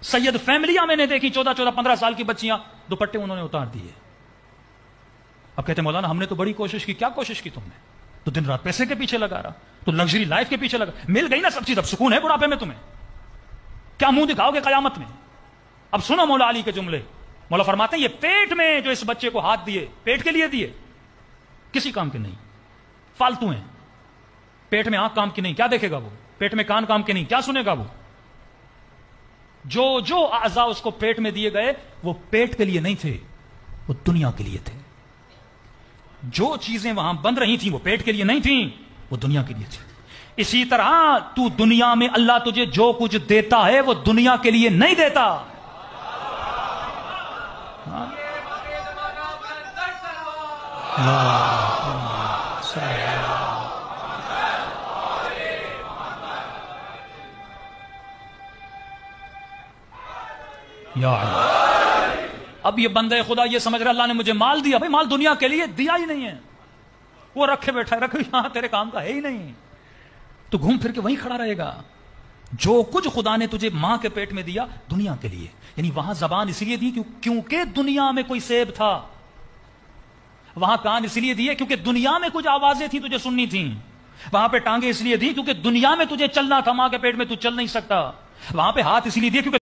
سید فیملیاں میں نے دیکھی 14-15 سال کی بچیاں، دوپٹے انہوں نے اتار دیے. اب کہتے ہیں مولانا ہم نے تو بڑی کوشش کی. کیا کوشش کی تم نے؟ تو دن رات پیسے کے پیچھے لگا رہا، تو لگژری لائف کے پیچھے لگا. مل گئی نا سب چیز، اب سکون ہے بڑھاپے میں تمہیں؟ کیا منہ دکھاؤ گے قیامت میں؟ اب سنو مولا علی کے جملے. مولا فرماتے ہیں یہ پیٹ میں جو اس بچے کو ہاتھ دیے، پیٹ کے لیے دیے، کسی کام کے نہیں، فالتو ہیں. پیٹ میں آنکھ کام کی نہیں، کیا دیکھے گا وہ؟ پیٹ میں کان کام کے نہیں، کیا سنے گا وہ؟ جو اعضاء اس کو پیٹ میں دیے گئے وہ پیٹ کے لیے نہیں تھے، وہ دنیا کے لیے تھے. جو چیزیں وہاں بن رہی تھیں وہ پیٹ کے لیے نہیں تھیں، وہ دنیا کے لیے تھی. اسی طرح تو دنیا میں اللہ تجھے جو کچھ دیتا ہے وہ دنیا کے لیے نہیں دیتا. یا اللہ. اب یہ بندے خدا یہ سمجھ رہا اللہ نے مجھے مال دیا. بھائی مال دنیا کے لیے دیا ہی نہیں ہے، وہ رکھے بیٹھا ہے، رکھے یہاں تیرے کام کا ہے ہی نہیں، تو گھوم پھر کے وہیں کھڑا رہے گا. جو کچھ خدا نے تجھے ماں کے پیٹ میں دیا دنیا کے لیے، یعنی وہاں زبان اس لیے دی کیونکہ دنیا میں کوئی سیب تھا. وہاں کان اس لیے دیے کیونکہ دنیا میں کچھ آوازیں تھیں تجھے سننی تھیں. وہاں پہ ٹانگیں اس لیے دی کیونکہ دنیا میں تجھے چلنا تھا، ماں کے پیٹ میں تو چل نہیں سکتا. وہاں پہ ہاتھ اس لیے دیے کیونکہ